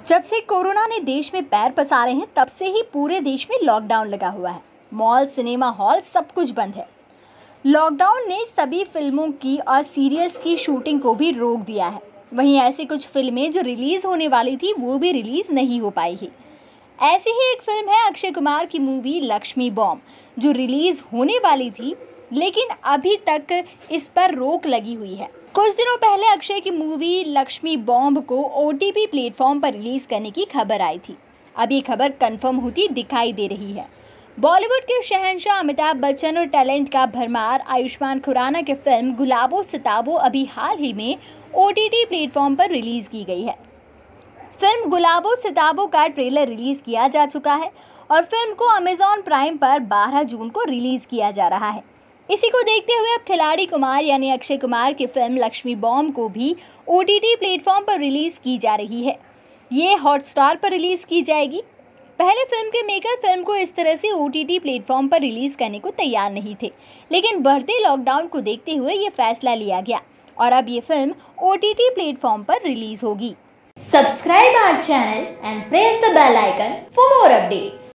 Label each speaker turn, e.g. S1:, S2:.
S1: जब से कोरोना ने देश में पैर पसारे हैं तब से ही पूरे देश में लॉकडाउन लगा हुआ है। मॉल, सिनेमा हॉल सब कुछ बंद है। लॉकडाउन ने सभी फिल्मों की और सीरियल्स की शूटिंग को भी रोक दिया है। वहीं ऐसी कुछ फिल्में जो रिलीज होने वाली थी वो भी रिलीज नहीं हो पाई है। ऐसी ही एक फिल्म है अक्षय कुमार की मूवी लक्ष्मी बॉम्ब, जो रिलीज होने वाली थी लेकिन अभी तक इस पर रोक लगी हुई है। कुछ दिनों पहले अक्षय की मूवी लक्ष्मी बॉम्ब को OTT प्लेटफॉर्म पर रिलीज करने की खबर आई थी। अब ये खबर कंफर्म होती दिखाई दे रही है। बॉलीवुड के शहंशाह अमिताभ बच्चन और टैलेंट का भरमार आयुष्मान खुराना की फिल्म गुलाबो सिताबो अभी हाल ही में OTT प्लेटफॉर्म पर रिलीज की गई है। फिल्म गुलाबो सिताबो का ट्रेलर रिलीज किया जा चुका है और फिल्म को अमेजॉन प्राइम पर 12 जून को रिलीज किया जा रहा है। इसी को देखते हुए अब खिलाड़ी कुमार यानी अक्षय कुमार की फिल्म लक्ष्मी बॉम्ब को भी OTT प्लेटफॉर्म पर रिलीज की जा रही है। ये हॉटस्टार पर रिलीज की जाएगी। पहले फिल्म के मेकर फिल्म को इस तरह से OTT प्लेटफॉर्म पर रिलीज करने को तैयार नहीं थे, लेकिन बढ़ते लॉकडाउन को देखते हुए ये फैसला लिया गया और अब ये फिल्म OTT प्लेटफॉर्म पर रिलीज होगी।
S2: Subscribe our channel and press the bell icon for more updates.